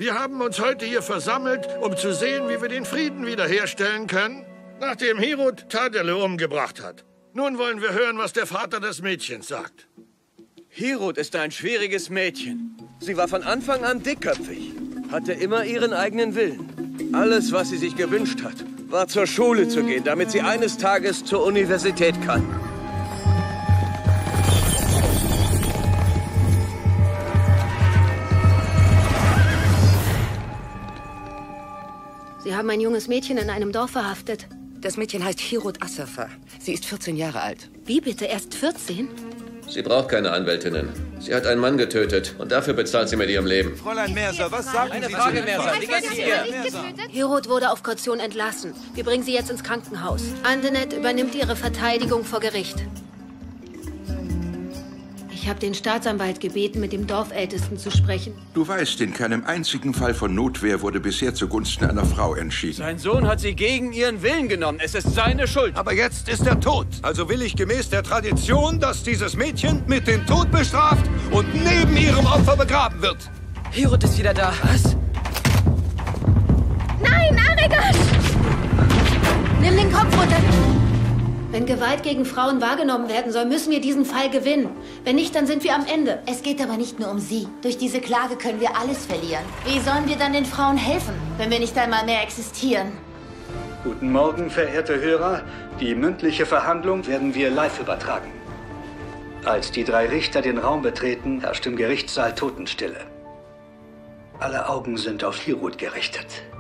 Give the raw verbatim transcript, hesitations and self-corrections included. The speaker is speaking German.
Wir haben uns heute hier versammelt, um zu sehen, wie wir den Frieden wiederherstellen können, nachdem Herod Tadele umgebracht hat. Nun wollen wir hören, was der Vater des Mädchens sagt. Herod ist ein schwieriges Mädchen. Sie war von Anfang an dickköpfig, hatte immer ihren eigenen Willen. Alles, was sie sich gewünscht hat, war zur Schule zu gehen, damit sie eines Tages zur Universität kann. Sie haben ein junges Mädchen in einem Dorf verhaftet. Das Mädchen heißt Herod Assafa. Sie ist vierzehn Jahre alt. Wie bitte? Erst vierzehn? Sie braucht keine Anwältinnen. Sie hat einen Mann getötet und dafür bezahlt sie mit ihrem Leben. Fräulein Mercer, was sagen Eine Sie Frage, zu dem Mercer. Fall? Wie geht's hier? Herod wurde auf Kaution entlassen. Wir bringen sie jetzt ins Krankenhaus. Andenet übernimmt ihre Verteidigung vor Gericht. Ich habe den Staatsanwalt gebeten, mit dem Dorfältesten zu sprechen. Du weißt, in keinem einzigen Fall von Notwehr wurde bisher zugunsten einer Frau entschieden. Sein Sohn hat sie gegen ihren Willen genommen. Es ist seine Schuld. Aber jetzt ist er tot. Also will ich gemäß der Tradition, dass dieses Mädchen mit dem Tod bestraft und neben ihrem Opfer begraben wird. Herod ist wieder da. Was? Nein, Aregas! Nimm den Kopf runter! Wenn Gewalt gegen Frauen wahrgenommen werden soll, müssen wir diesen Fall gewinnen. Wenn nicht, dann sind wir am Ende. Es geht aber nicht nur um sie. Durch diese Klage können wir alles verlieren. Wie sollen wir dann den Frauen helfen, wenn wir nicht einmal mehr existieren? Guten Morgen, verehrte Hörer. Die mündliche Verhandlung werden wir live übertragen. Als die drei Richter den Raum betreten, herrscht im Gerichtssaal Totenstille. Alle Augen sind auf Herod gerichtet.